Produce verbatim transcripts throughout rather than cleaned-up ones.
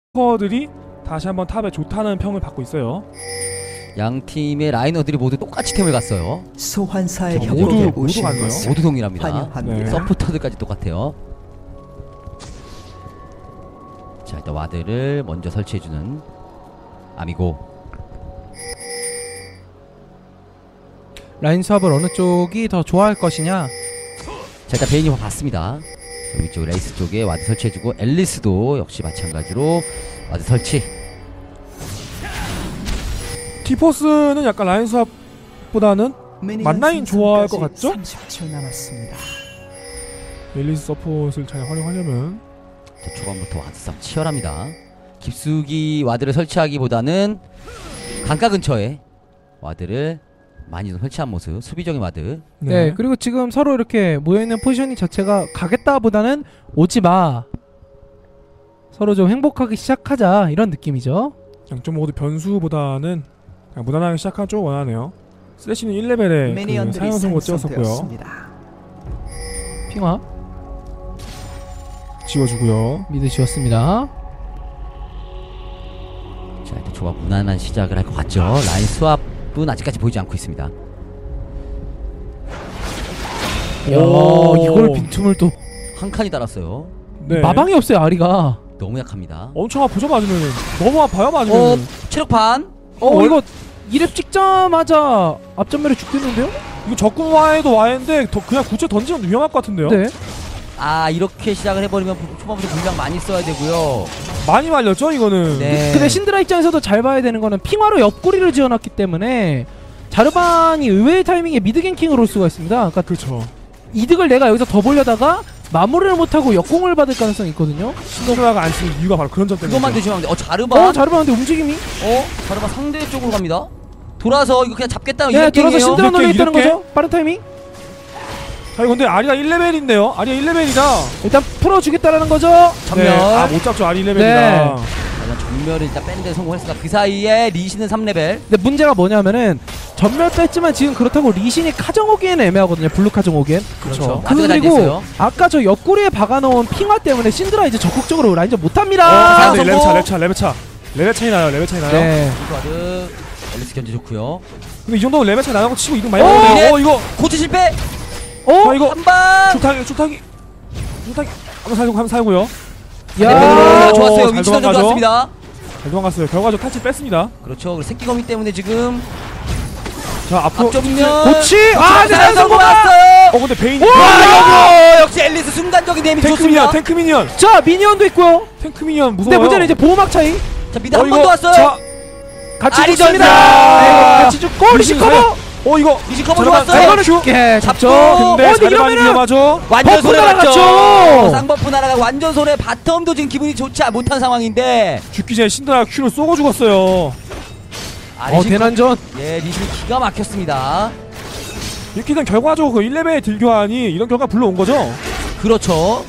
커들이 다시 한번 탑에 좋다는 평을 받고 있어요. 양 팀의 라이너들이 모두 똑같이 템을 갔어요. 소환사의 모두- 협곡에 모두 오신 갔네요. 것을 모두 동일합니다. 환영합니다. 네. 서포터들까지 똑같아요. 자, 일단 와드를 먼저 설치해주는 아미고. 라인 수합을 어느 쪽이 더 좋아할 것이냐. 자, 일단 베인이 봤습니다. 위쪽 레이스 쪽에 와드 설치해주고, 앨리스도 역시 마찬가지로 와드 설치. 티포스는 약간 라인 수합보다는 만라인 좋아할 것 같죠? 삼십 초 남았습니다. 앨리스 서폿을 잘 활용하려면 자, 초반부터 와드 싸움 치열합니다. 깊숙이 와드를 설치하기보다는 강가 근처에 와드를 많이 좀 설치한 모습, 수비적인 와드. 네. 네. 그리고 지금 서로 이렇게 모여있는 포지셔닝 자체가 가겠다보다는 오지마, 서로 좀 행복하게 시작하자, 이런 느낌이죠. 양쪽 모두 변수보다는 그냥 무난하게 시작한 쪽 원하네요. 슬래시는 일 레벨에 그 미니언들이 사용 선고 찍었었고요. 생성되었습니다. 핑화 지워주고요. 미드 지웠습니다. 자, 일단 초반 무난한 시작을 할 것 같죠. 라인 수압은 아직까지 보이지 않고 있습니다. 야, 오. 이걸 빈틈을 또 한 칸이 달았어요. 네. 마방이 없어요. 아리가. 너무 약합니다. 엄청 아프죠 맞으면. 너무 아파요 맞으면. 어, 체력 반? 어, 어, 이거 이 렙 찍자마자 앞전멸에 죽겠는데요? 이거 적군 와해도 와해인데 더 그냥 구체 던지면 위험할 것 같은데요. 네. 아, 이렇게 시작을 해버리면 초반부터 물량 많이 써야 되고요. 많이 말렸죠 이거는. 네. 근데 신드라 입장에서도 잘 봐야 되는 거는 핑화로 옆구리를 지어놨기 때문에 자르반이 의외의 타이밍에 미드 갱킹을 올 수가 있습니다. 그러니까 그렇죠. 이득을 내가 여기서 더 보려다가 마무리를 못하고 역공을 받을 가능성이 있거든요. 신드라가 안 쓰는 이유가 바로 그런 점 때문에. 그것만 조심하면 돼. 어, 자르반? 어, 자르반 근데 움직임이? 어? 자르반 상대 쪽으로 갑니다. 돌아서 이거 그냥 잡겠다는 네, 이런 돌아서 갱이에요. 신드라 이렇게, 노래 있다는 이렇게? 거죠? 빠른 타이밍? 자 근데 아리가 일 레벨인데요. 아리가 일 레벨이다. 일단 풀어주겠다라는 거죠? 전멸. 네. 아못 잡죠. 아리 일 레벨이다. 네. 일단 전멸을 일단 빼는 데 성공했으니까 그 사이에 리시는 삼 레벨. 근데 문제가 뭐냐면은 전멸 뺐지만 지금 그렇다고 리신이 카정 오기에는 애매하거든요. 블루 카정 오기엔. 그렇죠. 와드가 잘 그리고 됐어요. 아까 저 옆구리에 박아놓은 핑화 때문에 신드라 이제 적극적으로 라인전 어, 못합니다. 아, 네, 성공. 레벨 차, 레벨 차, 레벨 차. 레벨 차이 나요. 레벨 차이 나요. 네. 와드 앨리스 견제 좋고요. 근데 이 정도면 레벨 차이 나는 거 치고 이득 많이 어, 먹는데. 이래? 어 이거. 고치 실패. 어? 자 이거 한방. 줄타기, 줄타기, 줄타기. 한번 살고, 한번 살고요. 야, 야, 좋았어요. 잘 위치 선정 도망가죠? 좋았습니다. 잘 도망갔어요. 결과적으로 탈출 뺐습니다. 그렇죠. 그리고 새끼거미 때문에 지금 자 앞으로. 앞쪽면 고치! 아, 네, 잘 성공! 성공했어요. 어 근데 베인. 와, 역시 앨리스 순간적인 데미지 탱크 좋습니다. 미니언, 탱크 미니언, 자, 미니언도 있고요. 탱크 미니언 무서워요. 근데 문제는 이제 보호막 차이. 자, 미드 어, 한 번 이거, 더 왔어요. 자, 같이 아리 죽습니다. 전사! 네, 같이 죽고 리시 리신 커버. 어 이거. 리시 커버 자르반, 좋았어요. 자르반 큐. 예, 잡죠. 잡고. 근데 어, 근데 자르반 이러면은 위험하죠. 완전 버프 손해 날아갔죠. 봤죠. 쌍버프 날아가 완전 손해. 바텀도 지금 기분이 좋지 못한 상황인데. 죽기 전에 신드라 큐를 쏘고 죽었어요. 아, 어, 리신 대난전. 예, 리신이 기가 막혔습니다. 이렇게 된 결과적으로 그 일 레벨 딜교환이 이런 결과 불러온 거죠. 그렇죠.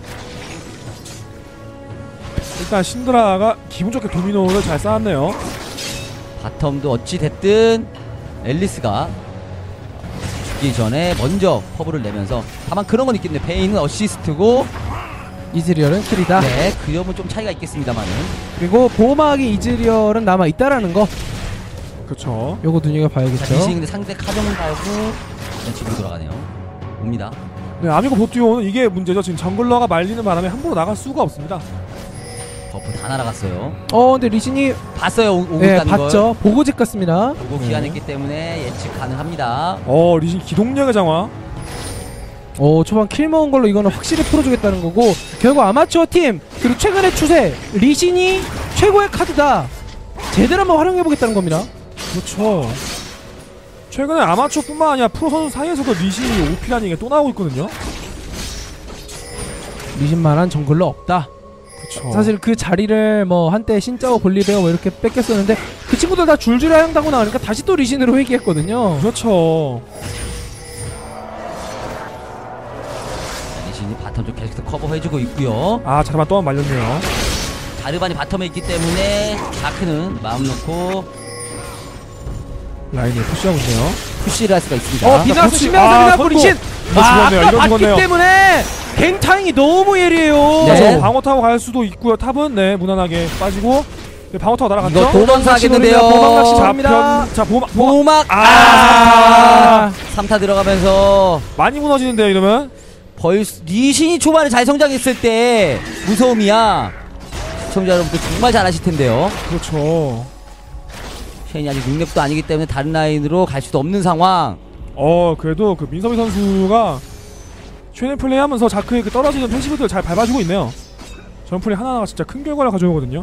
일단 신드라가 기분 좋게 도미노를 잘 쌓았네요. 바텀도 어찌 됐든 앨리스가 죽기 전에 먼저 커브를 내면서 다만 그런 건 있겠네요. 베인은 어시스트고 이즈리얼은 킬이다. 네, 그 점은 좀 차이가 있겠습니다만은. 그리고 보호막이 이즈리얼은 남아 있다라는 거. 그렇죠. 요거 눈여겨 자, 봐야겠죠. 리신이 근데 상대 카정을 달고 일단 집으로 돌아가네요. 옵니다. 네, 아미고 보듀오는 이게 문제죠. 지금 정글러가 말리는 바람에 함부로 나갈 수가 없습니다. 버프 다 날아갔어요. 어, 근데 리신이 봤어요. 오, 오고 예, 있다는 걸. 봤죠. 보고 집 같습니다. 보고 기한했기 때문에 예측 가능합니다. 어 리신 기동력의 장화. 어, 초반 킬 먹은 걸로 이거는 확실히 풀어주겠다는 거고, 결국 아마추어 팀 그리고 최근의 추세 리신이 최고의 카드다, 제대로 한번 활용해보겠다는 겁니다. 그렇죠. 최근에 아마추어뿐만 아니라 프로 선수 사이에서도 리신이 오피라는 얘기가 또 나오고 있거든요. 리신만한 정글러 없다. 그렇죠. 사실 그 자리를 뭐 한때 신짜오 볼리베어 뭐 이렇게 뺏겼었는데 그 친구들 다 줄줄 하향당고 나오니까 다시 또 리신으로 회귀했거든요. 그렇죠. 자, 리신이 바텀 쪽 계속 커버해주고 있고요. 아 자르반 또한 말렸네요. 자르반이 바텀에 있기 때문에 다크는 마음 놓고 라인을 푸시하고 있네요. 푸시를 할 수가 있습니다. 어 비나스 그렇지. 신명사 아, 비나스 선고. 리신. 이거 아, 죽었네요. 아까 이거 봤기 죽었네요. 때문에 갱 타임이 너무 예리해요. 네. 그래서 방어 타고 갈 수도 있고요. 탑은 네 무난하게 빠지고 네, 방어 타고 날아갔죠. 이거 도망사하겠는데요. 도망낚시 자, 갑니다. 편, 자 보막 보막 보막 아, 아 삼 타 들어가면서 많이 무너지는데요. 이러면 벌써 리신이 초반에 잘 성장했을 때 무서움이야. 시청자 여러분들 정말 잘하실 텐데요. 그렇죠. 쉐인이 아직 육 렙도 아니기 때문에 다른 라인으로 갈 수도 없는 상황. 어 그래도 그 민서비 선수가 최근 플레이하면서 자크의 그 떨어지는 패시브들을 잘 밟아주고 있네요. 저런 플레이 하나하나가 진짜 큰 결과를 가져오거든요.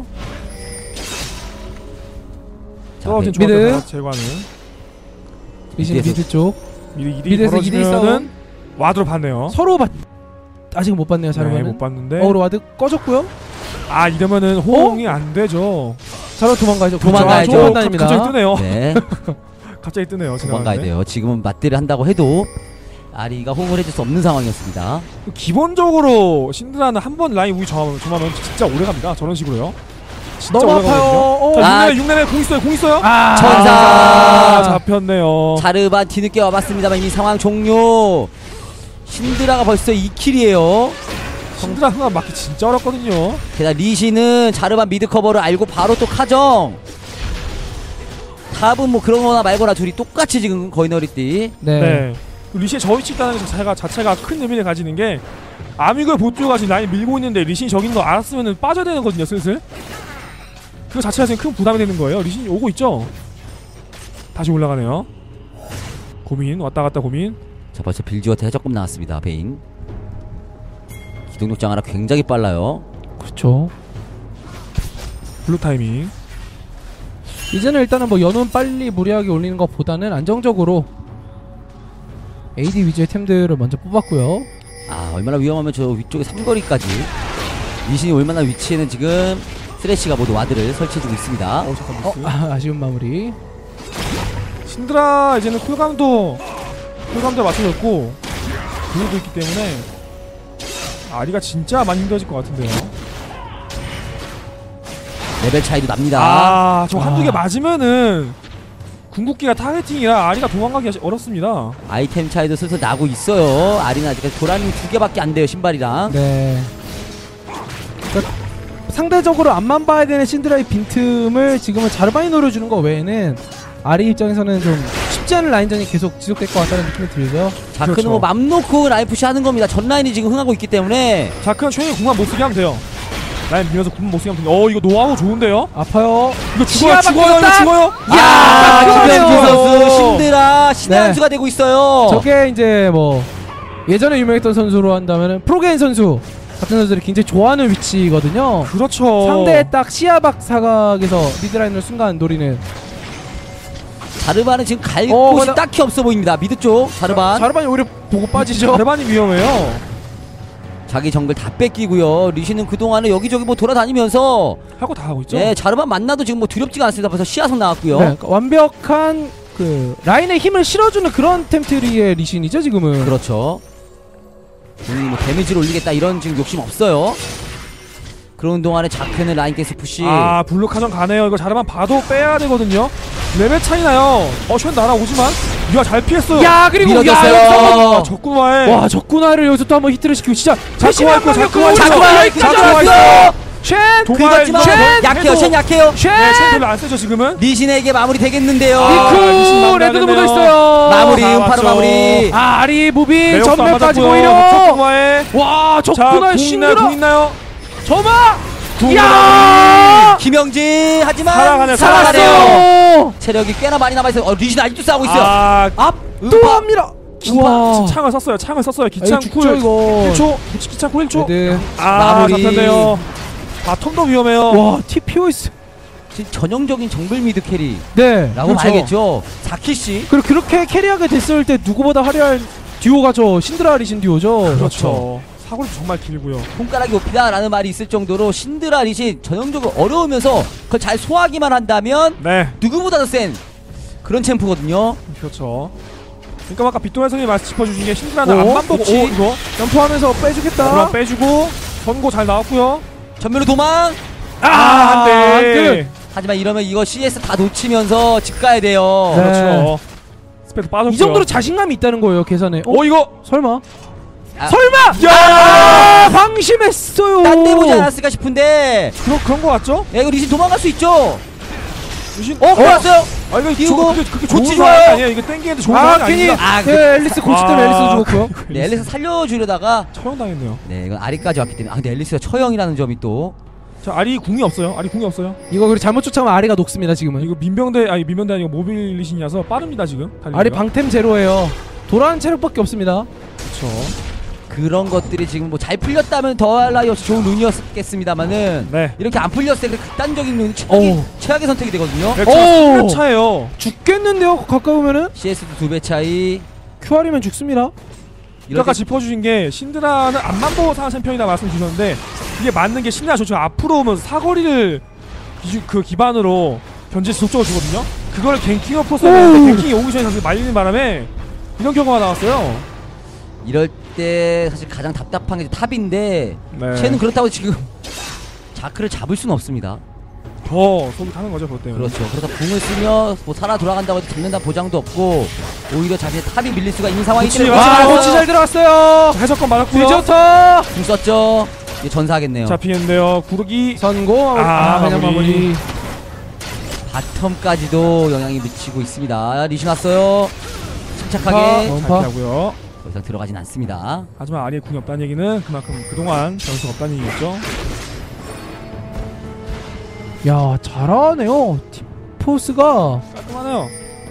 자, 떨어진 네. 조합들 미드. 다 제거하는 리신 미드에서- 미드 쪽 미드 이대 미드에서 이대 이 벌어지면은 싸움. 와드로 봤네요. 서로 봤 아직 못 봤네요. 네, 자르반은. 못 봤는데 어그로 와드 꺼졌고요. 아 이러면은 호응이 안 되죠. 자르 도망가야죠. 도망가야죠. 그렇죠. 아, 도망다닙니다. 갑자기 뜨네요. 네. 갑자기 뜨네요. 도망가야 지나가는데. 돼요. 지금은 맞대를 한다고 해도 아리가 호응을 해줄 수 없는 상황이었습니다. 기본적으로 신드라는 한 번 라인 우위 점하면, 점하면 진짜 오래 갑니다. 저런 식으로요. 진짜 너무 오래 아파요. 가거든요. 어. 자, 아. 육 레벨 육 레벨 공 있어요. 공 있어요. 아, 천사. 아, 잡혔네요. 자르반 뒤늦게 와봤습니다만 이미 상황 종료. 신드라가 벌써 이 킬이에요. 신드라 흥합 맞기 진짜 어렵거든요. 게다가 리시는 자르반 미드 커버를 알고 바로 또 카정. 탑은 뭐 그런 거나 말거나 둘이 똑같이 지금 거의 너리띠. 네. 네. 리시의 저 위치 있다는 것 자체가, 자체가 큰 의미를 가지는 게 아미고의 보트가 지금 라인 밀고 있는데 리신이 저긴 거 알았으면 빠져야 되는 거거든요. 슬슬. 그 자체가 지금 큰 부담이 되는 거예요. 리신이 오고 있죠. 다시 올라가네요. 고민 왔다 갔다 고민. 자 벌써 빌지와트 해적금 나왔습니다. 베인. 기동력장 하나 굉장히 빨라요. 그렇죠. 블루 타이밍. 이제는 일단은 뭐 연운 빨리 무리하게 올리는 것보다는 안정적으로 에이디 위주의 템들을 먼저 뽑았고요. 아 얼마나 위험하면 저 위쪽에 삼거리까지. 리신이 얼마나 위치에는 지금 쓰레쉬가 모두 와드를 설치해주고 있습니다. 어 잠깐 어, 미스. 아, 아쉬운 마무리. 신드라 이제는 쿨감도 쿨감도 맞춰졌고 블루도 있기 때문에 아리가 진짜 많이 힘들어질 것 같은데요. 레벨 차이도 납니다. 아, 저 한두 개 아. 맞으면은 궁극기가 타겟팅이라 아리가 도망가기 아시- 어렵습니다. 아이템 차이도 슬슬 나고 있어요. 아리는 아직까지 도란이 두 개밖에 안 돼요. 신발이랑. 네. 그러니까 상대적으로 앞만 봐야 되는 신드라의 빈틈을 지금은 자르반이 노려주는 거 외에는 아리 입장에서는 좀 쉽지 않은 라인전이 계속 지속될 것 같다는 느낌이 들죠. 자크는 그렇죠. 뭐 맘 놓고 라이프시 하는 겁니다. 전 라인이 지금 흥하고 있기 때문에. 자크는 최근에 궁합 못쓰게 하면 돼요. 라인 밀면서 궁합 못쓰게 하면 돼요. 어 이거 노하우 좋은데요? 아파요. 이거 죽어요 시야 죽어요 이거 바뀌었다? 죽어요. 아, 깔끔하네요. 김현주 선수 신드라 신의 네. 한 수가 되고 있어요. 저게 이제 뭐 예전에 유명했던 선수로 한다면은 프로게인 선수 같은 선수들이 굉장히 좋아하는 위치거든요. 그렇죠. 상대의 딱 시야박 사각에서 미드라인을 순간 노리는. 자르반은 지금 갈 어, 곳이 나- 딱히 없어 보입니다. 미드 쪽 자르반. 자르반이 오히려 보고 빠지죠. 자르반이 위험해요. 자기 정글 다 뺏기고요. 리시는 그동안은 여기저기 뭐 돌아다니면서 할 거 다 하고 있죠. 예, 자르반 만나도 지금 뭐 두렵지가 않습니다. 벌써 시야선 나왔고요. 네, 그러니까 완벽한 그 라인의 힘을 실어주는 그런 템트리의 리신이죠 지금은. 그렇죠. 본인이 뭐 데미지를 올리겠다 이런 지금 욕심 없어요. 그런 동안에 자크는 라인 게스 푸시. 아 블루 카전 가네요. 이거 자르반 봐도 빼야 되거든요. 레벨 차이 나요. 어쉔 날아오지만 이야 잘 피했어요. 야 그리고 밀어줬어요. 야 여기서 아, 적구마에 와 적군화를 여기서 또 한번 히트를 시키고 진짜 자크 와있고 자크 와있고 자크 와있고 자크 자크 와있고 와있고 쉔! 도발 긁었지만 이거 약해요. 해도- 쉔 약해요. 쉔! 네, 쉔 별로 안 세죠 지금은. 리신에게 마무리 되겠는데요. 아, 리신 니쿠 마무리 레드도 하겠네요. 묻어있어요. 마무리 다 음파로 맞죠. 마무리. 아 아리 무빙 매혹도 안 전멸까지 맞았고요. 보이려. 적구마에 와 자, 적군화 궁 있나요? 궁 신들어. 있나요? 점화. 궁 야 김영진 하지만 살아가네요, 살아가네요. 살았어요. 체력이 꽤나 많이 남아있어요. 어, 리신 아직도 싸우고 있어요. 아, 앞 또 음파. 합니다. 기차, 우와. 창을 썼어요. 창을 썼어요. 아, 기창 이거 죽죠 쿨 이거. 일 초. 기창 쿨 일 초. 레드. 아, 마무리. 잡혔네요. 바텀도 위험해요. 와 티피오스. 지금 전형적인 정글 미드 캐리라고 네. 그렇죠. 봐야겠죠. 자키씨. 그리고 그렇게 캐리하게 됐을 때 누구보다 화려한 듀오가 저 신드라 리신 듀오죠. 그렇죠. 사거리 정말 길고요. 손가락이 높이다라는 말이 있을 정도로 신드라 리신 전형적으로 어려우면서 그걸 잘 소화하기만 한다면 네, 누구보다도 센 그런 챔프거든요. 그렇죠. 그러니까 아까 빗동현 선생님이 말씀 짚어주신 게 신드라는 오, 앞만 보고 그치. 오, 이거 점프하면서 빼주겠다. 그럼 빼주고 선고 잘 나왔고요. 전면으로 도망. 아, 아, 안 돼. 안 돼. 하지만 이러면 이거 씨에스 다 놓치면서 집 가야 돼요. 네. 그렇죠. 스펙도 빠졌고요. 이 정도로 자신감이 있다는 거예요 계산에. 어? 어 이거 설마? 아, 설마! 야! 아, 방심했어요. 딴 데 보지 않았을까 싶은데 그런 그런 거 같죠? 야 이거 리신 도망갈 수 있죠? 유신 어, 들어왔어요. 아 이거 띄우고. 좋- 그게 그게 좋지 좋은 좋아요. 상황 아니에요. 이거 땡기는데 좋은 아, 상황이 괜히 아닙니다. 아, 네, 앨리스 고치 때문에 아, 앨리스도 죽었고요. 네, 앨리스 살려주려다가 처형당했네요. 네 이건 아리까지 왔기 때문에 아 근데 앨리스가 처형이라는 점이 또 자 아리 궁이 없어요. 아리 궁이 없어요. 이거 그리고 잘못 쫓아가면 아리가 녹습니다 지금은. 이거 민병대 아니 민병대 아니고 모빌 리신이라서 빠릅니다 지금. 달리기가. 아리 방템 제로예요. 돌아온 체력밖에 없습니다. 그렇죠. 그런 것들이 지금 뭐 잘 풀렸다면 더할 나위 없이 좋은 룬이었겠습니다만은 네. 이렇게 안 풀렸을 때 극단적인 룬이 어우. 최악의, 최악의 선택이 되거든요. 네, 오! 삼 년 차예요. 죽겠는데요 가까우면은 씨에스도 두 배 차이. 큐알이면 죽습니다. 이거 아까 짚어주신 게 신드라는 앞만 보고 사는 챔피언이다 말씀주셨는데 이게 맞는 게 신드라 저쪽 앞으로 오면 사거리를 기주, 그 기반으로 견제 지속적으로 주거든요. 그걸 갱킹을 풀었어야 되는데 갱킹이 오기 전에 사실 말리는 바람에 이런 경우가 나왔어요. 이럴 때 사실 가장 답답한 게 탑인데 네. 쟤는 그렇다고 지금 자크를 잡을 수는 없습니다. 더 속이 타는 거죠 그것 때문에. 그렇죠. 그래서 궁을 쓰며 뭐 살아 돌아간다고 해도 잡는다 보장도 없고 오히려 자신의 탑이 밀릴 수가 있는 상황이기 그렇지, 때문에 맞아요. 아, 아, 고치 잘 들어갔어요. 자, 해석권 맞았고요. 디저터 궁 썼죠. 이제 전사하겠네요. 잡히는데요. 구르기 선고. 아, 아, 그냥 마무리. 마무리. 바텀까지도 영향이 미치고 있습니다. 리신 왔어요. 침착하게 어, 잘 음파. 피하고요. 더 이상 들어가진 않습니다. 하지만 아리의 궁이 없다는 얘기는 그만큼 그동안 변수가 없다는 얘기겠죠. 야 잘하네요. 티포스가. 깔끔하네요.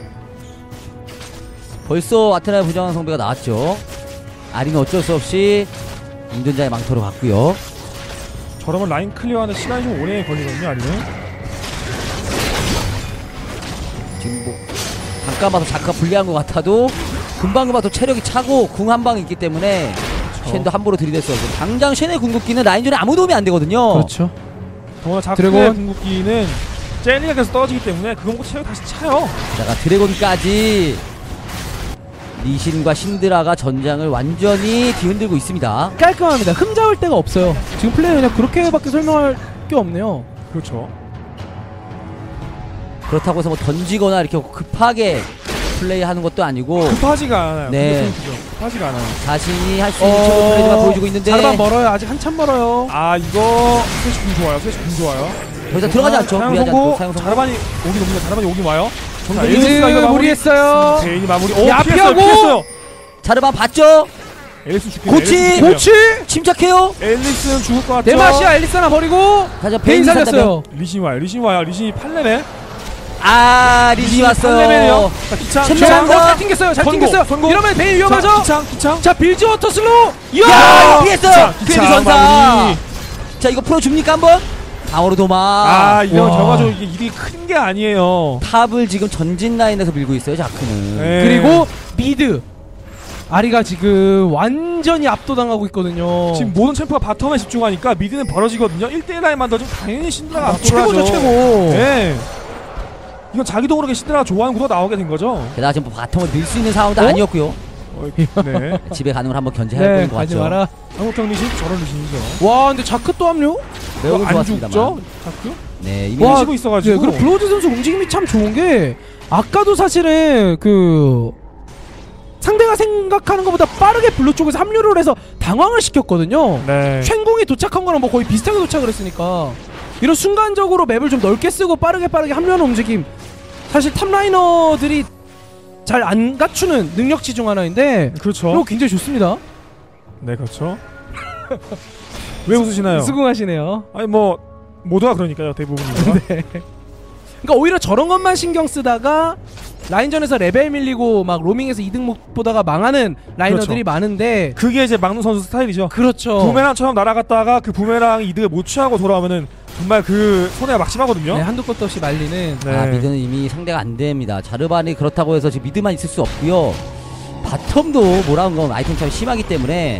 벌써 아테나의 부정한 성배가 나왔죠. 아리는 어쩔 수 없이 운전자의 망토로 갔고요. 저러면 라인 클리어하는 시간이 좀 오래 걸리거든요 아리는. 지금 뭐 잠깐 봐서 자크가 불리한 것 같아도 금방금방 또 체력이 차고 궁 한 방이 있기 때문에 쉔도 함부로 들이댔어요. 당장 쉔의 궁극기는 라인전에 아무 도움이 안 되거든요. 그렇죠. 더구나 자크의 드래곤. 궁극기는 젤리가 계속 떨어지기 때문에 그거 먹고 체력 다시 차요. 게다가 드래곤까지 리신과 신드라가 전장을 완전히 뒤흔들고 있습니다. 깔끔합니다. 흠잡을 데가 없어요. 지금 플레이 그냥 그렇게밖에 설명할 게 없네요. 그렇죠. 그렇다고 해서 뭐 던지거나 이렇게 급하게 플레이하는 것도 아니고 급하지가 않아요. 네. 근데 포인트죠. 급하지가 않아요. 자신이 할 수 있는 최고 플레이만 보여주고 있는데 자르반 멀어요. 아직 한참 멀어요. 아 이거 스매시 궁 좋아요. 스매시 궁 좋아요. 더 이상 들어가지 않죠. 사용 무리하지 성공. 않고 사용 성공. 자르반이 오긴 옵니다. 자르반이 오긴 와요. 자, 이즈 엘리스가 이거 마무리. 무리했어요. 제인이 마무리. 오 야, 피했어요. 피하고! 피했어요. 자르반 봤죠? 앨리스 죽겠네. 고치! 앨리스 죽겠네요. 고치. 침착해요. 앨리스는 죽을 것 같죠. 네마시아 앨리스 하나 버리고 가자 베인 살렸어요. 리신 와요. 리신 와요. 리신이 팔 레벨. 아 리신이 팔 레벨이에요. 왔어요. 자 기창. chen- 기창. 어, 잘 튕겼어요. 잘 선고, 튕겼어요. 선고. 이러면 베인 자, 위험하죠. 기창 기창. 자 빌즈 워터 슬로우. 이야. 야 피했어요. 기창, 그래도 기창 전사. 마무리. 자 이거 풀어줍니까 한번? 방어로 도마. 아 이거 와. 결과적으로 이게 이득이 큰 게 아니에요. 탑을 지금 전진 라인에서 밀고 있어요 자크는. 네. 그리고 미드. 아리가 지금 완전히 압도당하고 있거든요. 지금 모든 챔프가 바텀에 집중하니까 미드는 벌어지거든요. 일 대 일 라인만 더 좀 당연히 신드라가 아, 압도를 최고죠 하죠. 최고. 네. 이건 자기도 모르게 신드라가 좋아하는 구도가 나오게 된 거죠. 게다가 지금 바텀을 밀 수 있는 상황도 어? 아니었고요. 어, 네. 집에 가는 걸 한번 견제해 네 보는 것 가지 같죠. 마라. 한국형 리신 저런 리신이죠. 와 근데 자크 또 합류? 매우 안 좋았습니다만. 죽죠? 자크? 네 이미 와, 와, 치고 있어가지고. 네, 그리고 블로드 선수 움직임이 참 좋은 게 아까도 사실은 그 상대가 생각하는 것보다 빠르게 블루 쪽에서 합류를 해서 당황을 시켰거든요. 네. 쉔궁이 도착한 거랑 뭐 거의 비슷하게 도착을 했으니까 이런 순간적으로 맵을 좀 넓게 쓰고 빠르게 빠르게 합류하는 움직임 사실 탑라이너들이 잘 안 갖추는 능력치 중 하나인데 그렇죠. 이거 굉장히 좋습니다. 네, 그렇죠. 왜 웃으시나요? 수긍하시네요. 아니 뭐 모두가 그러니까요, 대부분이. 네. 그러니까 오히려 저런 것만 신경 쓰다가 라인전에서 레벨 밀리고 막 로밍에서 이득 못 보다가 망하는 라이너들이 그렇죠. 많은데 그게 이제 막루 선수 스타일이죠. 그렇죠. 부메랑처럼 날아갔다가 그 부메랑 이득을 못 취하고 돌아오면은 정말 그 손해가 막심하거든요. 네, 한도 끝도 없이 말리는 네. 아 미드는 이미 상대가 안 됩니다. 자르반이 그렇다고 해서 지금 미드만 있을 수 없고요. 바텀도 몰아온 건 아이템 차이 심하기 때문에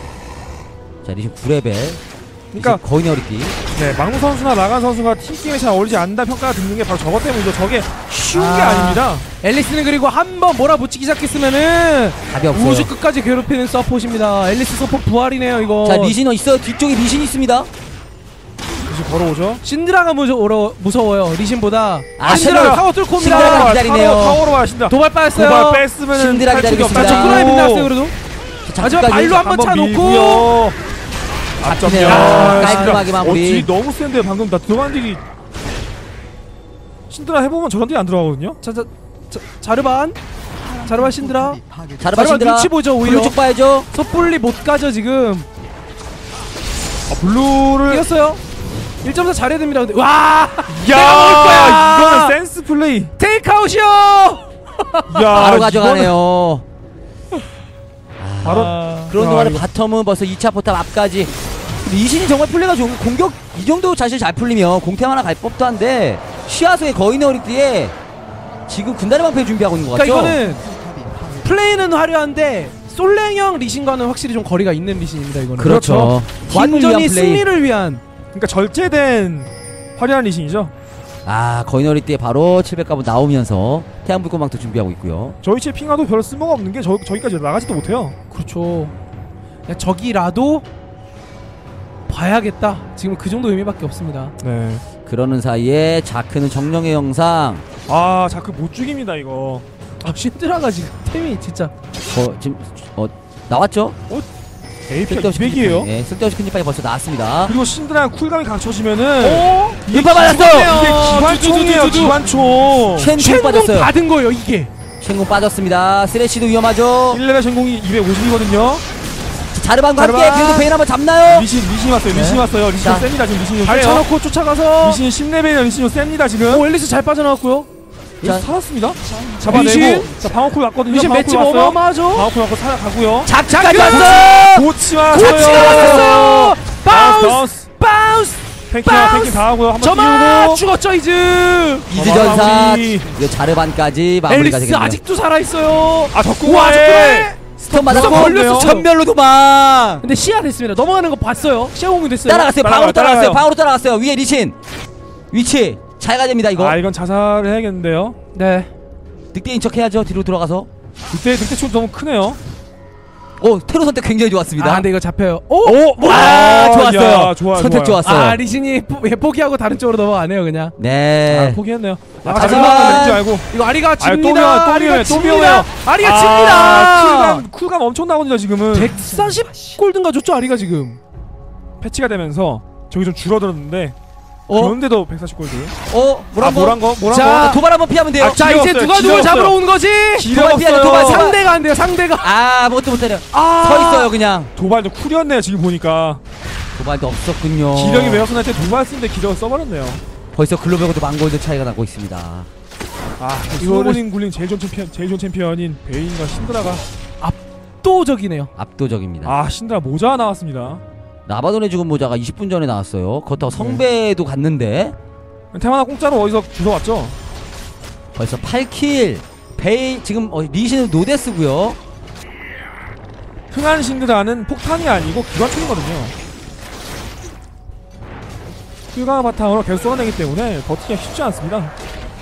자 리신 구 레벨. 그러니까 리신 거의 어렵기. 네, 막루 선수나 나간 선수가 팀게임에 잘 어울리지 않는다 평가가 듣는 게 바로 저것 때문이죠. 저게 쉬운 게 아. 아닙니다. 앨리스는 그리고 한번 몰아붙이기 시작했으면은 답이 없어요. 우주 끝까지 괴롭히는 서폿입니다. 앨리스 서폿 부활이네요 이거. 자 리신은 있어요. 뒤쪽에 리신 있습니다. 이제 걸어오죠. 신드라가 무서워, 무서워요. 리신보다. 아, 신드라가 신드라. 타워 뚫고 신드라가 옵니다. 기다리네요. 타워, 타워로 와 신드라. 도발 빠졌어요. 도발 뺐으면 신드라 기다리고 자, 있습니다. 적군라인 빗나갔어요 그래도. 마지막 발로 한번 차놓고. 잡히네요. 야, 깔끔하게 마무리. 어찌 너무 센데 방금 나 들어간 딜이 신드라 해보면 저런 딜이 안 들어가거든요. 자, 자, 자 자르반. 자르반 신드라. 자르반 자르반 신드라. 눈치 보죠 오히려. 블루 쪽 봐야죠. 섣불리 못 가죠 지금. 아, 블루를 이겼어요. 일 점 사 잘해야 됩니다. 근데 와! 야 이거는 센스 플레이. 테이크아웃이요. 야 바로 가져가네요. 바로 아, 그런 야, 동안에 이거- 바텀은 벌써 이 차 포탑 앞까지. 리신이 정말 플레이가 좋은 공격 이 정도 자실 잘 풀리면 공템 하나 갈 법도 한데 시야소의 거인의 어리띠에 지금 군단의 방패 준비하고 있는 것 같죠? 그러니까 이거는 플레이는 화려한데 솔랭형 리신과는 확실히 좀 거리가 있는 리신입니다. 이거는. 그렇죠. 힘을 위한 완전히 플레이. 승리를 위한. 그러니까 절제된 화려한 리신이죠. 아 거인의 어리띠에 바로 칠백 가분 나오면서 태양불꽃망토 준비하고 있고요. 저희체 핑하도 별 쓸모가 없는 게 저, 저기까지 나가지도 못해요. 그렇죠. 야, 저기라도 봐야겠다. 지금 그 정도 의미밖에 없습니다. 네. 그러는 사이에 자크는 정령의 영상 아 자크 못 죽입니다 이거. 아, 신드라가 지금 템이 진짜. 어, 지금 어, 나왔죠? 에이피가 이백이에요. 네, 쓸데없이 큰 지팡이 벌써 나왔습니다. 그리고 신드라랑 쿨감이 갖춰지면은 어? 이파 맞았어요. 이게 기관총이에요. 두두두두두. 기관총. 쉔궁 최고 빠졌어요. 받은 거예요 이게. 쉔궁 빠졌습니다. 쓰레쉬도 위험하죠. 일 레벨 전공이 이백오십이거든요. 자르반과 함께 자르반. 그래도 베인 한번 잡나요? 리신 리신 왔어요. 리신 왔어요. 리신 자. 셉니다 지금. 리신이 발 세요. 쳐놓고 쫓아가서. 리신 십 레벨이나 리신이 셉니다 지금. 오 앨리스 잘 빠져나왔고요. 리신 자. 살았습니다. 잡아내고. 리신. 자 방어쿨 왔거든요. 리신 방어쿨 맷집 왔어요. 어마어마하죠. 방어쿨 왔고 살아가고요. 자크까지 자크! 왔어. 고치와 고치가 맞았어요. 바운스. 바운스. 바운스. 팽킹 바운스! 팽킹 다 하고요. 한번 저만 띄우고. 죽었죠 이즈. 이즈전사 마무리. 이거 자르반까지 마무리가 앨리스 되겠네요. 아직도 살아있어요. 아 적군 우와 와해. 적군에. 스톤 무조건 맞았고 걸렸어. 전멸로 도망. 근데 시야 됐습니다. 넘어가는 거 봤어요. 시야 공유 됐어요. 따라갔어요. 따라가요, 방으로 따라갔어요. 따라가요. 방으로 따라갔어요. 위에 리신 위치 잘 가야 됩니다. 이거 아 이건 자살을 해야겠는데요. 네. 늑대인 척 해야죠. 뒤로 들어가서. 그때 그때 총 너무 크네요. 오 테러 선택 굉장히 좋았습니다. 아 근데 이거 잡혀요. 오. 오, 아, 좋았어요. 야, 좋아, 선택 좋아요. 좋았어요. 아 리신이 포, 예, 포기하고 다른 쪽으로 넘어가네요 그냥. 네. 아, 포기했네요. 아, 하지만- 자살만 될줄 알고. 이거 아리가 아유, 또 집니다. 미워요, 또 아리가 미워요, 또 집니다. 미워요. 아리가 아, 집니다. 쿨감 쿨감 엄청 나거든요 지금은. 백사십 골든가 줬죠 아리가 지금. 패치가 되면서 저기 좀 줄어들었는데 어? 그런데도 백사십 골드. 어? 아 뭐란 거? 뭐란 거? 뭐란 자, 거? 아, 도발 한번 피하면 돼요. 아, 자 이제 길었어요, 누가 누굴 길었어요. 잡으러 온 거지? 도발 피하려, 길었어요. 도발, 도발. 상대가 안 돼요 상대가. 아 아무것도 못해요. 아. 서 있어요 그냥. 도발도 쿨이었네요 지금 보니까. 도발도 없었군요. 기령이 외곽선할 때 도발 쓰는데 기령을 써버렸네요. 벌써 글로벌과도 만골드 차이가 나고 있습니다. 아 이거를- 이거는 굴린 제일 좋은 챔피언 제일 좋은 챔피언인 베인과 신드라가. 압도적이네요. 압도적입니다. 아 신드라 모자 나왔습니다. 나바돈의 죽은 모자가 이십 분 전에 나왔어요. 그렇다고 성배도 갔는데 테마나 공짜로 어디서 주워왔죠? 벌써 팔 킬. 베이 지금 어, 리신은 노데스고요. 흥한 신드라는 폭탄이 아니고 기관총이거든요. 쿨강 바탕으로 계속 쏘아내기 때문에 버티기가 쉽지 않습니다.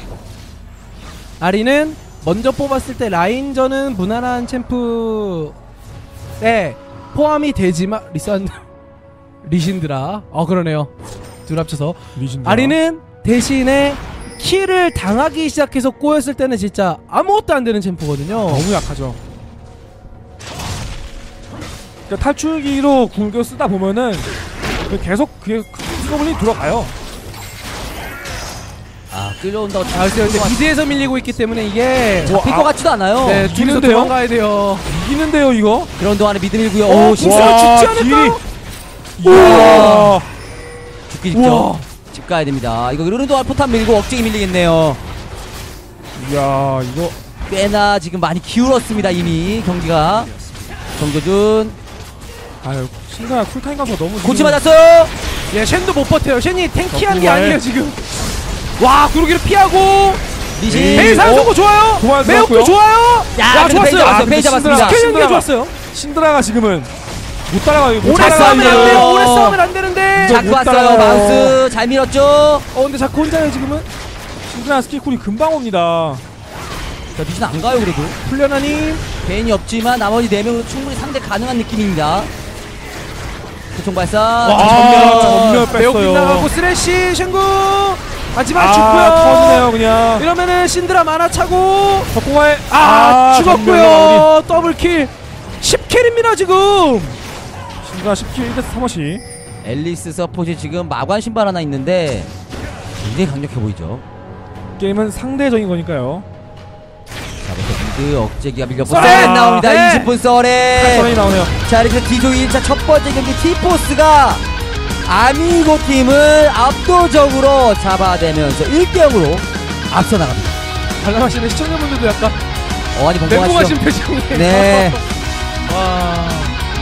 아리는 먼저 뽑았을 때 라인전은 무난한 챔프 네 포함이 되지만 리산 리신드라 어 그러네요 둘 합쳐서 리신드라. 아리는 대신에 킬을 당하기 시작해서 꼬였을 때는 진짜 아무것도 안 되는 챔프거든요. 너무 약하죠. 그러니까 탈출기로 궁극 쓰다 보면은 계속 그게 스노블이 들어가요. 아 끌려온다고 아 그래서 근데 미드에서 밀리고 있기 때문에 이게 뭐, 필 아, 것 같지도 않아요. 네 둘이서 이기는데요? 도망가야 돼요. 이기는데요 이거? 그런 동안에 미드 밀고요. 어, 오 진짜 진짜 죽지 않을까? 우와. 죽기 직전. 우와. 집 가야 됩니다. 이거 이러는 동안 포탄 밀고 억제기 밀리겠네요. 이야 이거 꽤나 지금 많이 기울었습니다 이미 경기가. 정조준 아유 신드라 쿨타임 가서 너무 고치 지금- 맞았어요. 예 쉔도 못 버텨요. 쉔이 탱키한 게 정말. 아니에요 지금. 와 구르기를 피하고 리신. 네. 베일 어? 사용소고 좋아요. 도발 매혹도 들어갔고요. 좋아요. 야, 야, 근데 베인 좋았어요. 잡았어요. 아, 베인 근데 잡았습니다. 신드라- 스킬 연계 신드라가- 좋았어요. 신드라가 지금은 못 따라가요. 못 오래 따라가요, 싸우면 안 이거. 돼요. 오래 싸우면 안 되는데. 이거 자꾸 못 왔어요. 따라가요. 마우스 잘 밀었죠. 어 근데 자꾸 혼자요 지금은. 신드라 스킬 쿨이 금방 옵니다. 자 리신 안 가요 그래도. 훈련하님. 베인이 없지만 나머지 네 명으로 충분히 상대 가능한 느낌입니다. 표총 발사. 아, 전멸 매우 뺐어요. 빗나가고 쓰레쉬 쉔궁 하지만 아, 터지네요 죽고요. 그냥. 이러면은 신드라 만화차고 적공화에 아, 아, 전멸 마무리. 죽었고요. 더블킬 십 킬입니다 지금. 신드라 십 킬 일 대 삼 호씩. 앨리스 서폿이 지금 마관 신발 하나 있는데 굉장히 강력해 보이죠. 게임은 상대적인 거니까요. 자, 먼저 미드 억제기가 밀려보 썰에! 썰에 나옵니다. 네. 이십 분 썰에. 선이 나오네요. 자, 이렇게 디조 일 차 첫 번째 경기 티포스가 아미고 팀을 압도적으로 잡아내면서 일 대 영으로 앞서 나갑니다. 관람하시는 시청자분들도 약간 어, 많이 멘붕하신 건강하시죠? 표정이에요. 네. 와.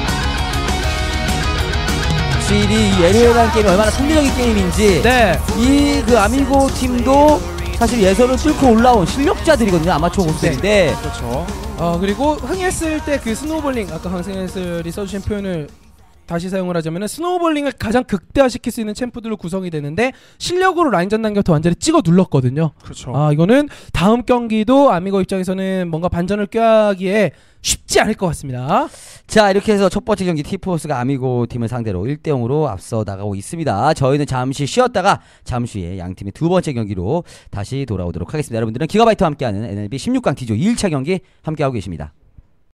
확실히 이 엘오엘이라는 게임이 얼마나 성리적인 게임인지 네. 이 그 아미고 팀도 사실 예선을 뚫고 올라온 실력자들이거든요. 아마추어 고수들인데 그렇죠. 어 그리고 흥했을 때 그 스노우볼링 아까 강승현슬이 써주신 표현을 다시 사용을 하자면은 스노우볼링을 가장 극대화시킬 수 있는 챔프들로 구성이 되는데 실력으로 라인전 단계부터 완전히 찍어 눌렀거든요. 그렇죠. 아 이거는 다음 경기도 아미고 입장에서는 뭔가 반전을 꾀하기에 쉽지 않을 것 같습니다. 자, 이렇게 해서 첫 번째 경기 티포스가 아미고 팀을 상대로 일 대 영으로 앞서 나가고 있습니다. 저희는 잠시 쉬었다가 잠시 후에 양 팀의 두 번째 경기로 다시 돌아오도록 하겠습니다. 여러분들은 기가바이트와 함께하는 엔엘비 십육 강 D조 이 일차 경기 함께하고 계십니다.